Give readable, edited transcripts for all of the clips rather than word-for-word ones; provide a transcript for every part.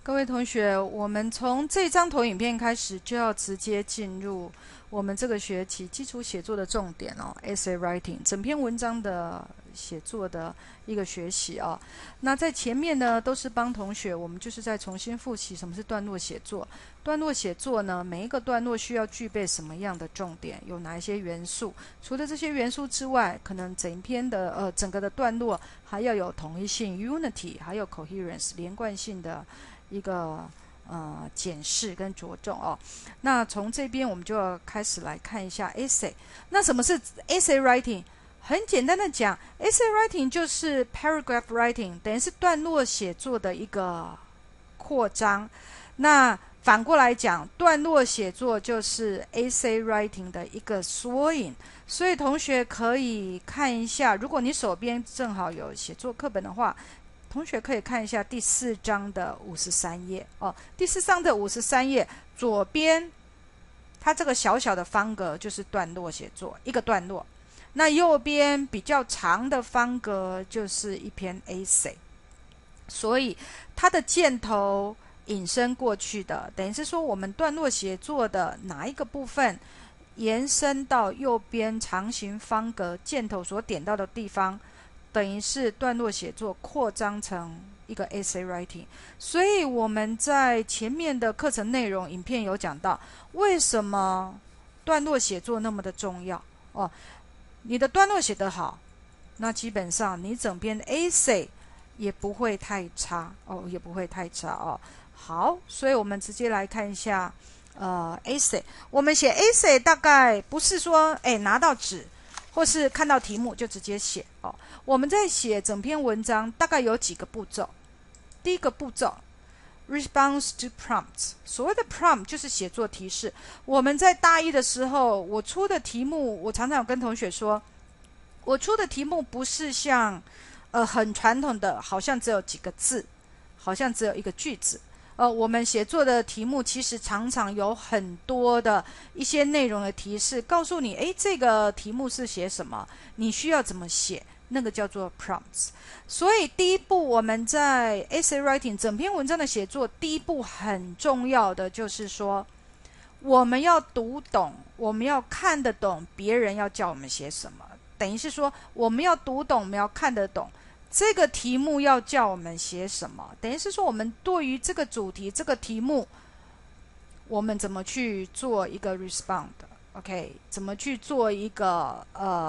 各位同学，我们从这张投影片开始，就要直接进入我们这个学期基础写作的重点哦，essay writing，整篇文章的写作的一个学习哦。那在前面呢，都是帮同学，我们就是在重新复习什么是段落写作。段落写作呢，每一个段落需要具备什么样的重点，有哪一些元素？除了这些元素之外，可能整个的段落还要有统一性 （unity），还有 coherence 连贯性的一个检视跟着重哦。那从这边我们就要开始来看一下 essay。那什么是 essay writing？ 很简单的讲 ，essay writing 就是 paragraph writing， 等于是段落写作的一个扩张。那反过来讲，段落写作就是 essay writing 的一个缩影。所以同学可以看一下，如果你手边正好有写作课本的话，同学可以看一下第4章的53页哦。第4章的53页左边，它这个小小的方格就是段落写作，一个段落。那右边比较长的方格就是一篇 essay。所以它的箭头引申过去的，等于是说我们段落写作的哪一个部分延伸到右边长形方格箭头所点到的地方，等于是段落写作扩张成一个 essay writing。 所以我们在前面的课程内容影片有讲到，为什么段落写作那么的重要哦。你的段落写得好，那基本上你整篇 essay 也不会太差哦，也不会太差哦。好，所以我们直接来看一下essay。我们写 essay 大概不是说拿到纸或是看到题目就直接写哦。我们在写整篇文章大概有几个步骤。第一个步骤 response to prompts， 所谓的 prompt 就是写作提示。我们在大一的时候，我出的题目，我常常有跟同学说，我出的题目不是像很传统的，好像只有几个字，好像只有一个句子。我们写作的题目其实常常有很多的一些内容的提示，告诉你，这个题目是写什么，你需要怎么写，那个叫做 prompts。所以第一步，我们在 essay writing 整篇文章的写作，第一步很重要的就是说，我们要读懂，我们要看得懂别人要叫我们写什么，等于是说我们要读懂，我们要看得懂这个题目要叫我们写什么，等于是说我们对于这个主题这个题目，我们怎么去做一个 respond， OK， 怎么去做一个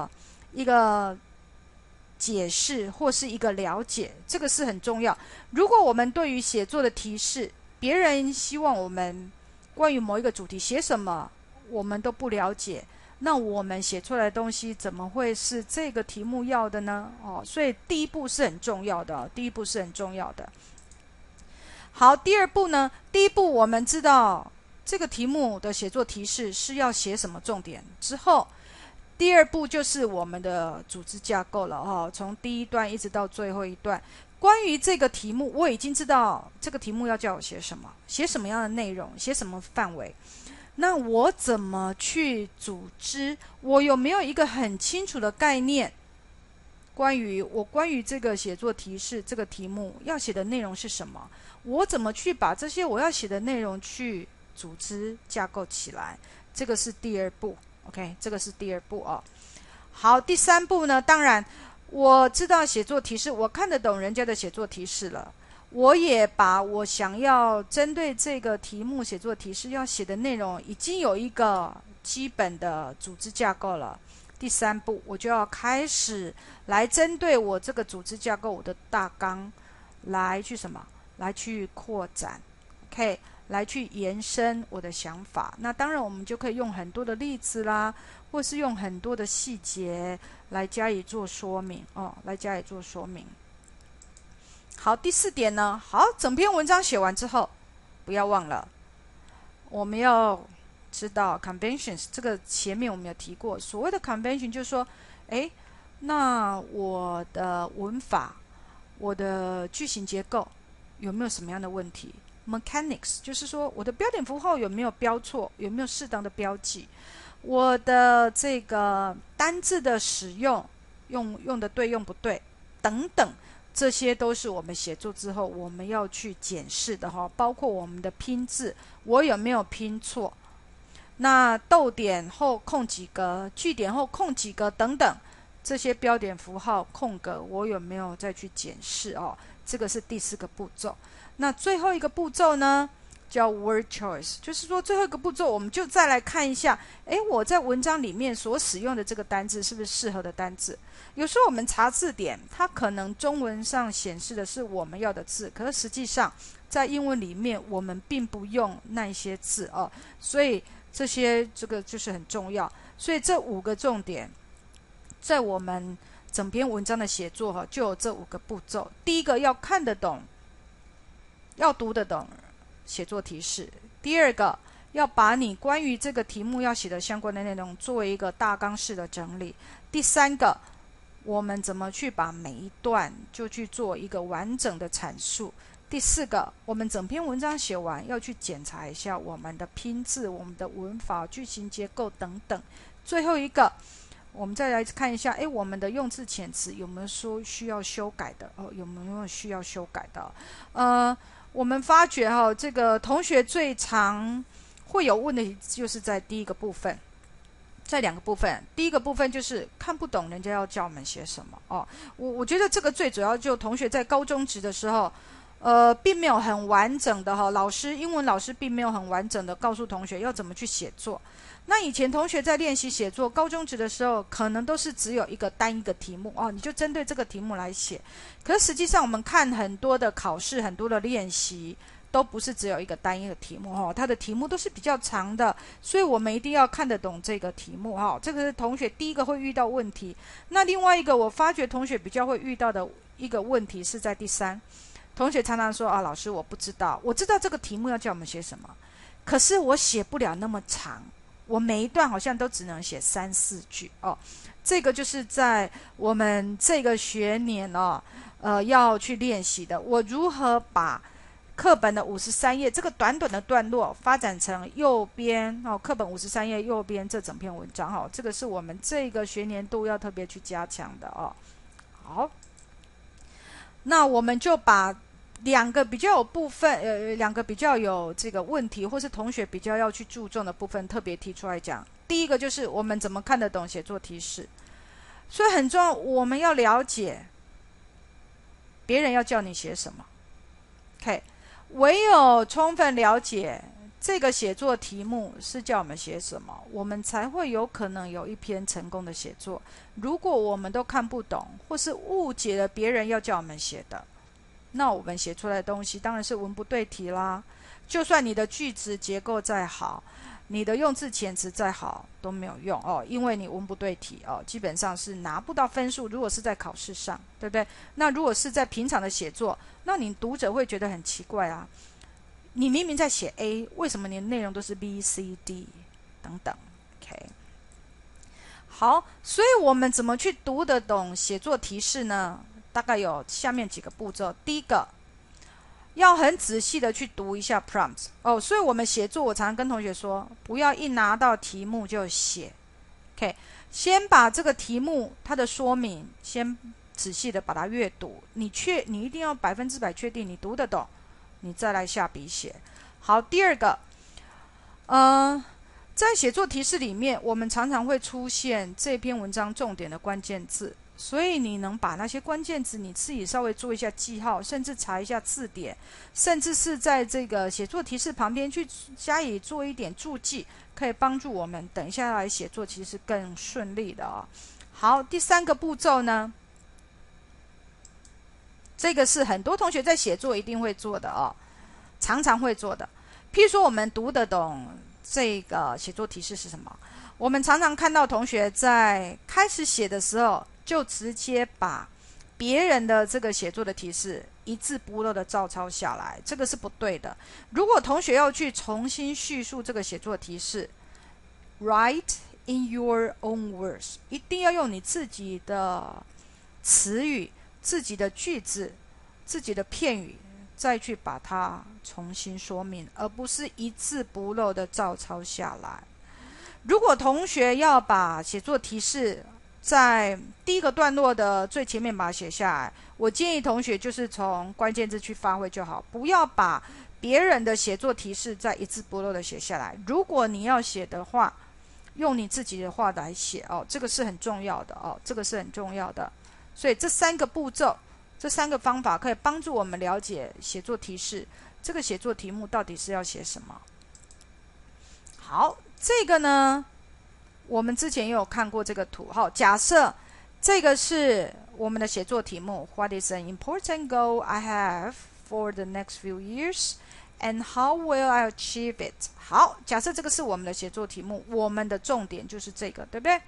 解释或是一个了解，这个是很重要。如果我们对于写作的提示，别人希望我们关于某一个主题写什么，我们都不了解，那我们写出来的东西怎么会是这个题目要的呢？所以第一步是很重要的，第一步是很重要的。好，第二步呢？第一步我们知道这个题目的写作提示是要写什么重点之后，第二步就是我们的组织架构了从第一段一直到最后一段。关于这个题目，我已经知道这个题目要叫我写什么，写什么样的内容，写什么范围。那我怎么去组织？我有没有一个很清楚的概念？关于这个写作提示，这个题目要写的内容是什么？我怎么去把这些我要写的内容去组织架构起来？这个是第二步 ，OK， 这个是第二步哦。好，第三步呢？当然，我知道写作提示，我看得懂人家的写作提示了。我也把我想要针对这个题目写作提示要写的内容，已经有一个基本的组织架构了。第三步，我就要开始来针对我这个组织架构，我的大纲，来去什么？来去扩展 ，OK， 来去延伸我的想法。那当然，我们就可以用很多的例子啦，或是用很多的细节来加以做说明来加以做说明。好，第4点呢，好，整篇文章写完之后，不要忘了，我们要知道 conventions， 这个前面我们有提过，所谓的 convention 就是说，那我的文法，我的句型结构有没有什么样的问题 ？mechanics 就是说，我的标点符号有没有标错，有没有适当的标记，我的这个单字的使用用的对用不对等等。 这些都是我们写作之后我们要去检视的包括我们的拼字，我有没有拼错，那逗点后空几格，句点后空几格等等，这些标点符号空格我有没有再去检视这个是第4个步骤。那最后一个步骤呢叫 word choice， 就是说最后一个步骤我们就再来看一下，我在文章里面所使用的这个单字是不是适合的单字。有时候我们查字典，它可能中文上显示的是我们要的字，可是实际上在英文里面我们并不用那些字所以这个就是很重要。所以这5个重点在我们整篇文章的写作就有这5个步骤。第一个要看得懂，要读得懂写作提示。第二个要把你关于这个题目要写的相关的内容作为一个大纲式的整理。第三个，我们怎么去把每一段就去做一个完整的阐述。第4个，我们整篇文章写完要去检查一下我们的拼字、我们的文法、句型结构等等。最后一个，我们再来看一下我们的用字遣词有没有说需要修改的有没有需要修改的我们发觉这个同学最常会有问题就是在第一个部分，在2个部分。第一个部分就是看不懂人家要叫我们写什么我觉得这个最主要就同学在高中职的时候并没有很完整的英文老师并没有很完整的告诉同学要怎么去写作。那以前同学在练习写作高中职的时候，可能都是只有单一个题目你就针对这个题目来写。可是实际上我们看很多的考试，很多的练习都不是只有单一个题目它的题目都是比较长的，所以我们一定要看得懂这个题目这个是同学第一个会遇到问题。那另外一个我发觉同学比较会遇到的一个问题是在第3，同学常常说老师我不知道，我知道这个题目要叫我们写什么，可是我写不了那么长，我每一段好像都只能写3-4句这个就是在我们这个学年要去练习的。我如何把课本的53页这个短短的段落发展成右边课本53页右边这整篇文章这个是我们这个学年度要特别去加强的好，那我们就把2个比较有部分2个比较有这个问题或是同学比较要去注重的部分特别提出来讲。第一个就是我们怎么看得懂写作提示，所以很重要，我们要了解别人要叫你写什么。 OK， 唯有充分了解这个写作题目是叫我们写什么，我们才会有可能有一篇成功的写作。如果我们都看不懂或是误解了别人要叫我们写的，那我们写出来的东西当然是文不对题啦。就算你的句子结构再好，你的用字遣词再好都没有用因为你文不对题基本上是拿不到分数。如果是在考试上，对不对？那如果是在平常的写作，那你读者会觉得很奇怪你明明在写 A， 为什么你的内容都是 B、C、D 等等 OK， 好，所以我们怎么去读得懂写作提示呢？大概有下面几个步骤。第一个，要很仔细的去读一下 prompt 所以我们写作，我常常跟同学说，不要一拿到题目就写 OK， 先把这个题目它的说明先仔细的把它阅读，你一定要100%确定你读得懂，你再来下笔写。好，第二个在写作提示里面，我们常常会出现这篇文章重点的关键字，所以你能把那些关键字你自己稍微做一下记号，甚至查一下字典，甚至是在这个写作提示旁边去加以做一点注记，可以帮助我们等一下来写作其实更顺利的好，第3个步骤呢，这个是很多同学在写作一定会做的常常会做的。譬如说我们读得懂这个写作提示是什么，我们常常看到同学在开始写的时候就直接把别人的这个写作的提示一字不漏的照抄下来，这个是不对的。如果同学要去重新叙述这个写作提示， write in your own words， 一定要用你自己的词语、自己的句子、自己的片语再去把它重新说明，而不是一字不漏的照抄下来。如果同学要把写作提示在第一个段落的最前面把它写下来。我建议同学就是从关键字去发挥就好，不要把别人的写作提示再一字不漏的写下来。如果你要写的话，用你自己的话来写哦，这个是很重要的哦，这个是很重要的。所以这3个步骤，这3个方法可以帮助我们了解写作提示，这个写作题目到底是要写什么。好，这个呢，我们之前也有看过这个图。好，假设这个是我们的写作题目 What is an important goal I have for the next few years and how will I achieve it？ 好，假设这个是我们的写作题目，我们的重点就是这个，对不对？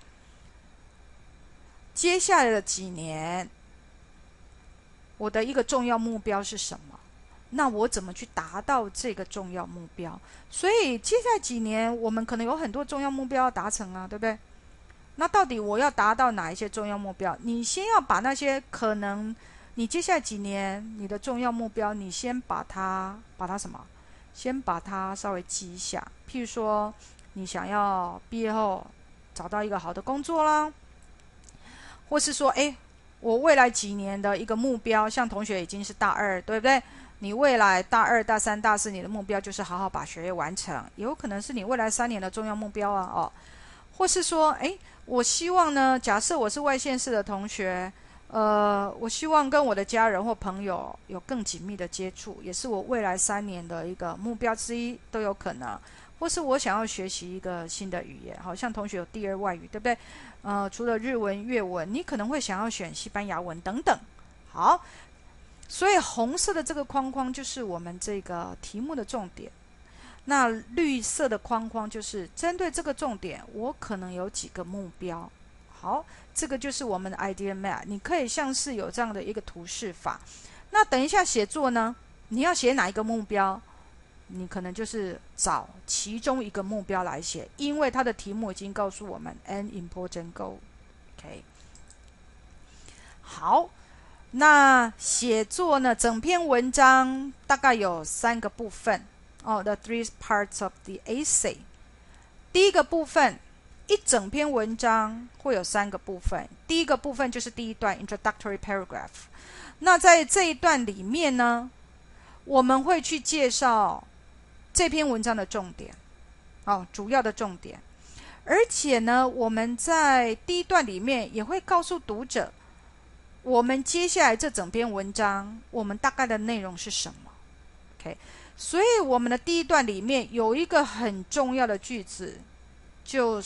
接下来的几年，我的一个重要目标是什么？那我怎么去达到这个重要目标？所以接下来几年，我们可能有很多重要目标要达成啊，对不对？那到底我要达到哪一些重要目标？你先要把那些可能你接下来几年你的重要目标，你先把它什么？先把它稍微记一下。譬如说，你想要毕业后找到一个好的工作啦，或是说，我未来几年的一个目标，像同学已经是大2，对不对？你未来大2、大3、大4，你的目标就是好好把学业完成，也有可能是你未来3年的重要目标啊，哦。或是说，我希望呢，假设我是外县市的同学，我希望跟我的家人或朋友有更紧密的接触，也是我未来3年的一个目标之一，都有可能。或是我想要学习一个新的语言，好像同学有第2外语，对不对？除了日文、越文，你可能会想要选西班牙文等等。好，所以红色的这个框框就是我们这个题目的重点。那绿色的框框就是针对这个重点，我可能有几个目标。好，这个就是我们的 idea map， 你可以像是有这样的一个图示法。那等一下写作呢，你要写哪一个目标？你可能就是找其中一个目标来写，因为它的题目已经告诉我们 an important goal。OK， 好，那写作呢，整篇文章大概有3个部分。the 3 parts of the essay。 第一个部分，一整篇文章会有3个部分。第一个部分就是第一段 introductory paragraph。 那在这一段里面呢，我们会去介绍这篇文章的重点，主要的重点。而且呢，我们在第一段里面也会告诉读者，我们接下来这整篇文章我们大概的内容是什么。 OK，所以我们的第一段里面有一个很重要的句子，就是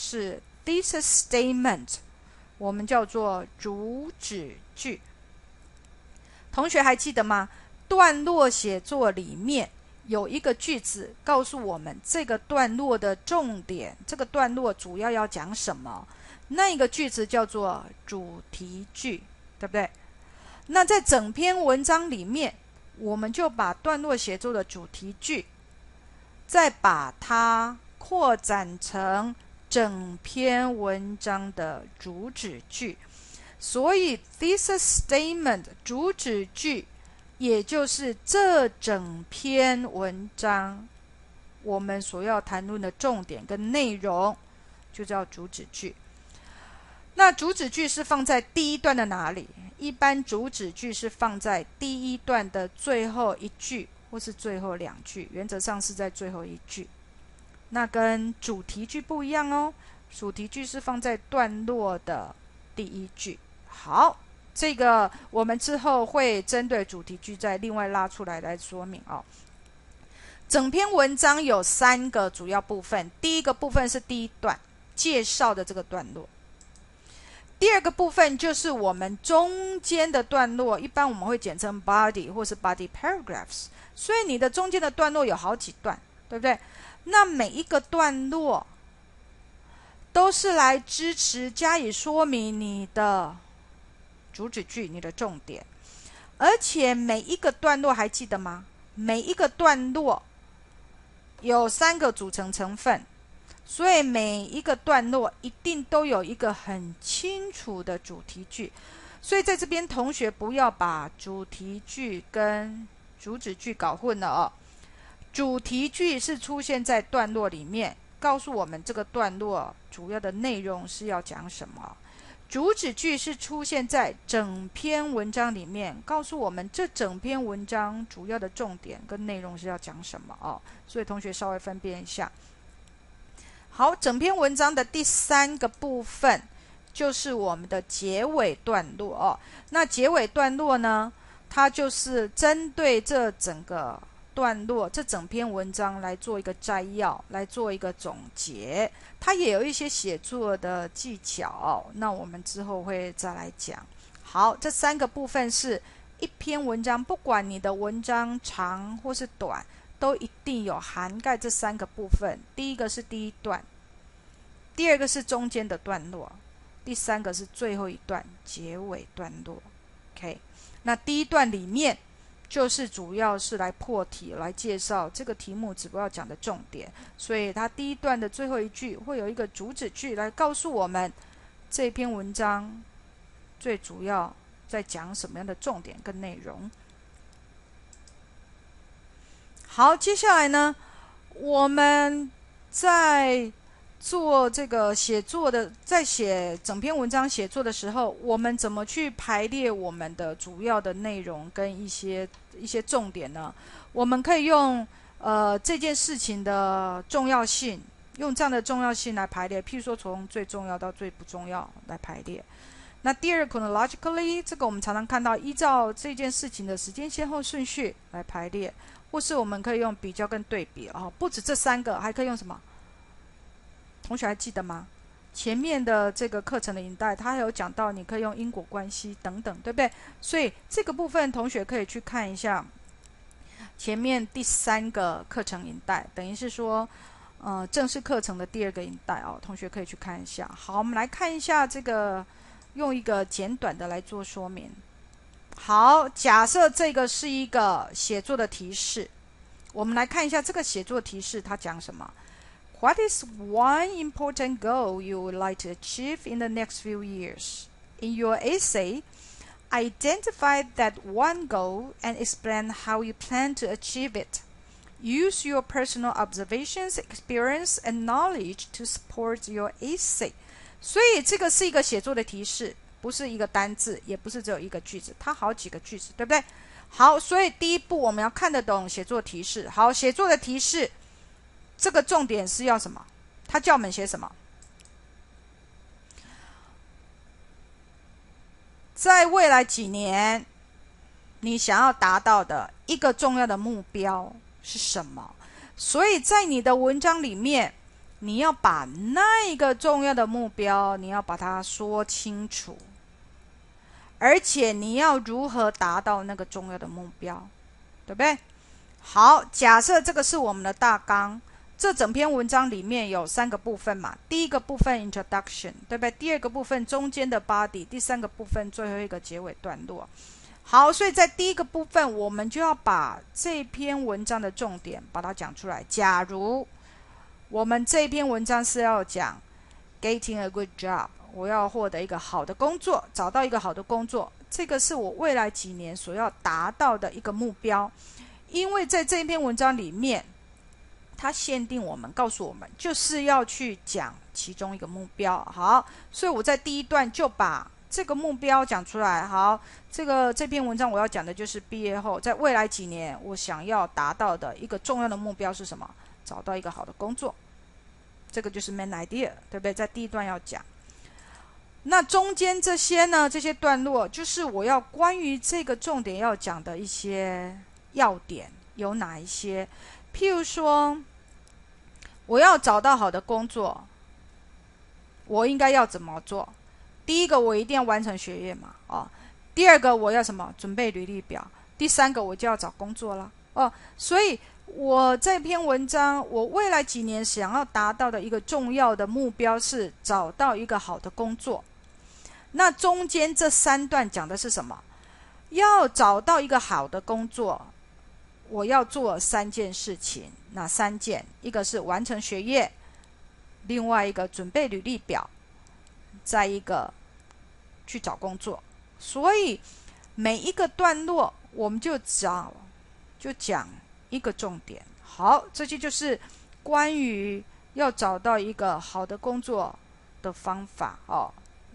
thesis statement， 我们叫做主旨句。同学还记得吗？段落写作里面有一个句子告诉我们这个段落的重点，这个段落主要要讲什么，那个句子叫做主题句，对不对？那在整篇文章里面，我们就把段落写作的主题句，再把它扩展成整篇文章的主旨句。所以 thesis statement 主旨句，也就是这整篇文章我们所要谈论的重点跟内容，就叫主旨句。那主旨句是放在第一段的哪里？一般主旨句是放在第一段的最后一句，或是最后2句，原则上是在最后1句。那跟主题句不一样哦，主题句是放在段落的第1句。好，这个我们之后会针对主题句再另外拉出来说明哦。整篇文章有3个主要部分，第一个部分是第一段介绍的这个段落，第二个部分就是我们中间的段落，一般我们会简称 body 或是 body paragraphs。 所以你的中间的段落有好几段，对不对？那每一个段落都是来支持加以说明你的主旨句，你的重点。而且每一个段落还记得吗？每一个段落有3个组成成分，所以每一个段落一定都有一个很清楚的主题句。所以在这边同学不要把主题句跟主旨句搞混了哦。主题句是出现在段落里面，告诉我们这个段落主要的内容是要讲什么。 主旨句是出现在整篇文章里面，告诉我们这整篇文章主要的重点跟内容是要讲什么哦。所以同学稍微分辨一下。好，整篇文章的第3个部分就是我们的结尾段落哦。那结尾段落呢，它就是针对这整个段落，这整篇文章来做一个摘要，来做一个总结。它也有一些写作的技巧，那我们之后会再来讲。好，这3个部分是一篇文章，不管你的文章长或是短，都一定有涵盖这3个部分。第一个是第一段，第二个是中间的段落，第3个是最后一段结尾段落。OK， 那第一段里面就是主要是来破题，来介绍这个题目只不过要讲的重点，所以它第一段的最后一句会有一个主旨句来告诉我们这篇文章最主要在讲什么样的重点跟内容。好，接下来呢，我们在做这个写作的，在写整篇文章写作的时候，我们怎么去排列我们的主要的内容跟一些重点呢？我们可以用这件事情的重要性，用这样的重要性来排列，譬如说从最重要到最不重要来排列。那第二 chronologically， 这个我们常常看到依照这件事情的时间先后顺序来排列，或是我们可以用比较跟对比不止这3个，还可以用什么？同学还记得吗？前面的这个课程的引带，它还有讲到你可以用因果关系等等，对不对？所以这个部分同学可以去看一下前面第3个课程引带，等于是说正式课程的第2个引带同学可以去看一下。好，我们来看一下这个，用一个简短的来做说明。好，假设这个是一个写作的提示，我们来看一下这个写作提示它讲什么。What is one important goal you would like to achieve in the next few years? In your essay, identify that one goal and explain how you plan to achieve it. Use your personal observations, experience, and knowledge to support your essay. 所以这个是一个写作的提示，不是一个单字，也不是只有一个句子，它好几个句子，对不对？好，所以第一步我们要看得懂写作提示。好，写作的提示这个重点是要什么？他叫我们写什么？在未来几年，你想要达到的一个重要的目标是什么？所以在你的文章里面，你要把那一个重要的目标，你要把它说清楚，而且你要如何达到那个重要的目标，对不对？好，假设这个是我们的大纲。这整篇文章里面有3个部分嘛，第一个部分 introduction， 对不对？第2个部分中间的 body， 第3个部分最后一个结尾段落。好，所以在第一个部分，我们就要把这篇文章的重点把它讲出来。假如我们这篇文章是要讲 getting a good job， 我要获得一个好的工作，找到一个好的工作，这个是我未来几年所要达到的一个目标。因为在这篇文章里面，它限定我们，告诉我们就是要去讲其中一个目标。好，所以我在第一段就把这个目标讲出来。好，这篇文章我要讲的就是毕业后在未来几年我想要达到的一个重要的目标是什么？找到一个好的工作，这个就是 main idea， 对不对？在第一段要讲。那中间这些呢，这些段落就是我要关于这个重点要讲的一些要点有哪一些？譬如说，我要找到好的工作，我应该要怎么做？第一个，我一定要完成学业嘛，第2个，我要什么？准备履历表。第3个，我就要找工作了，所以我这篇文章，我未来几年想要达到的一个重要的目标是找到一个好的工作。那中间这3段讲的是什么？要找到一个好的工作，我要做3件事情。哪3件？一个是完成学业，另外一个准备履历表，再一个去找工作。所以每一个段落我们就讲一个重点。好，这些就是关于要找到一个好的工作的方法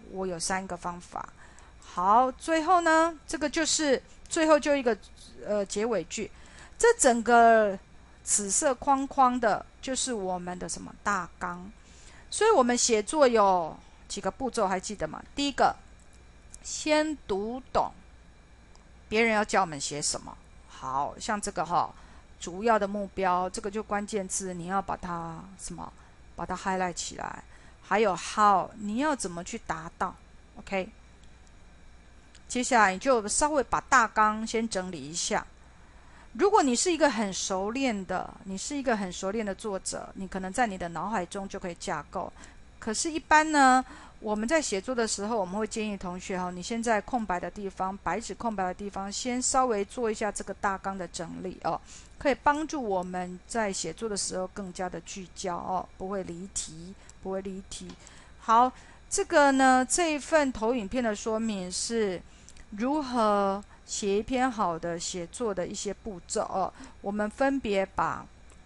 我有3个方法。好，最后呢，这个就是最后就一个结尾句。这整个紫色框框的就是我们的什么大纲。所以我们写作有几个步骤，还记得吗？第一个，先读懂别人要叫我们写什么。好像这个主要的目标，这个就关键字，你要把它把它 highlight 起来。还有 how， 你要怎么去达到 ？OK。接下来你就稍微把大纲先整理一下。如果你是一个很熟练的作者，你可能在你的脑海中就可以架构。可是，一般呢，我们在写作的时候，我们会建议同学你先在空白的地方，白纸空白的地方，先稍微做一下这个大纲的整理可以帮助我们在写作的时候更加的聚焦不会离题。好，这个呢，这一份投影片的说明是如何写一篇好的写作的一些步骤我们分别把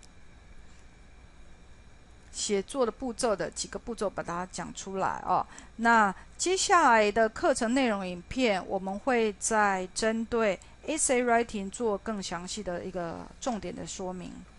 写作的步骤的几个步骤把它讲出来那接下来的课程内容影片，我们会再针对 essay writing 做更详细的一个重点的说明。